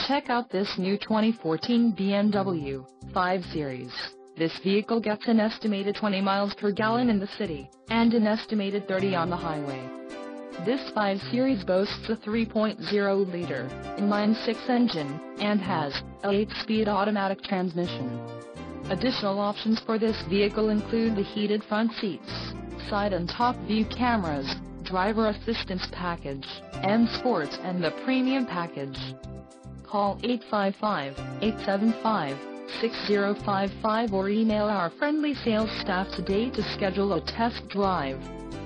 Check out this new 2014 BMW 5 Series. This vehicle gets an estimated 20 miles per gallon in the city, and an estimated 30 on the highway. This 5 Series boasts a 3.0-liter inline-six engine, and has a 8-speed automatic transmission. Additional options for this vehicle include the heated front seats, side and top view cameras, driver assistance package, M Sport and the Premium package. Call 855-875-6055 or email our friendly sales staff today to schedule a test drive.